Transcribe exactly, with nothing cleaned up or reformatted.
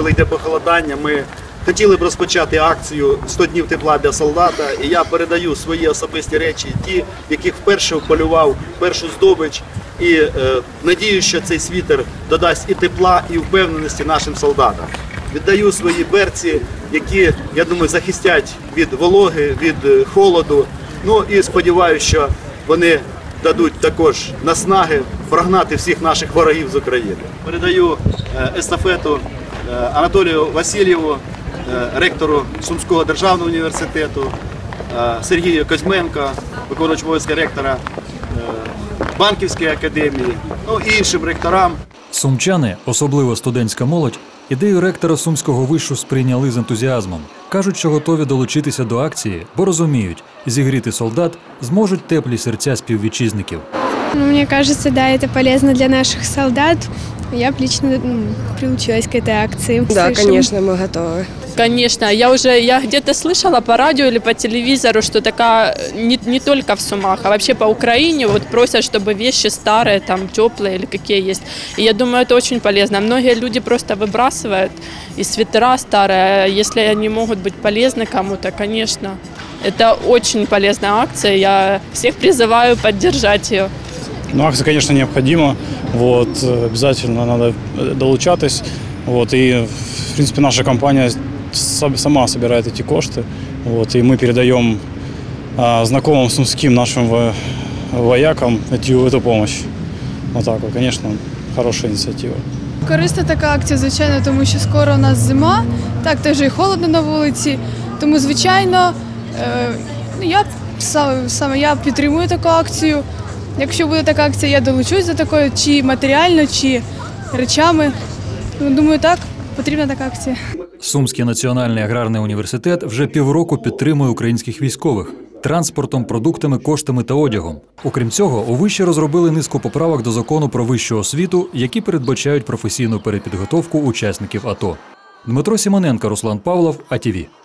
коли йде похолодання, ми хотіли б розпочати акцію сто днів тепла для солдата, і я передаю свої особисті речі, ті, яких вперше вполював першу здобич, і е, надію, що цей світер додасть і тепла, і впевненості нашим солдатам. Віддаю свої берці, які, я думаю, захистять від вологи, від холоду. Ну і сподіваюся, що вони дадуть також наснаги прогнати всіх наших ворогів з України. Передаю естафету Анатолію Васильєву, ректору Сумського державного університету, Сергію Козьменко, виконуючому обов'язки ректора Банківської академії, ну і іншим ректорам. Сумчани, особливо студентська молодь, ідею ректора Сумського вишу сприйняли з ентузіазмом. Кажуть, що готові долучитися до акції, бо розуміють, зігріти солдат зможуть теплі серця співвітчизників. Ну, мне кажется, да, это полезно для наших солдат. Я б лично ну, приучилась к этой акции. Да, Слышим. конечно, мы готовы. Конечно, я уже я где-то слышала по радио или по телевизору, что такая не, не только в Сумах, а вообще по Украине вот просят, чтобы вещи старые, там теплые или какие есть. И я думаю, это очень полезно. Многие люди просто выбрасывают и свитера старые. Если они могут быть полезны кому-то, конечно, это очень полезная акция. Я всех призываю поддержать ее. Ну, акция, конечно, необходима. Вот, обязательно надо долучатись. Вот, и, в принципе, наша компания сама собирает эти кошты. Вот, и мы передаем а, знакомым сумским нашим во, воякам эту, эту помощь. Вот так вот, конечно, хорошая инициатива. Корисна така акція, звичайно, тому що скоро у нас зима, так теж і холодно на вулиці. Тому, звичайно, е, я саме, саме я підтримую таку акцію. Якщо буде така акція, я долучусь до такої, чи матеріально, чи речами. Думаю, так, потрібна така акція. Сумський національний аграрний університет вже півроку підтримує українських військових транспортом, продуктами, коштами та одягом. Окрім цього, у виші розробили низку поправок до закону про вищу освіту, які передбачають професійну перепідготовку учасників АТО. Дмитро Сімоненко, Руслан Павлов, АТВ.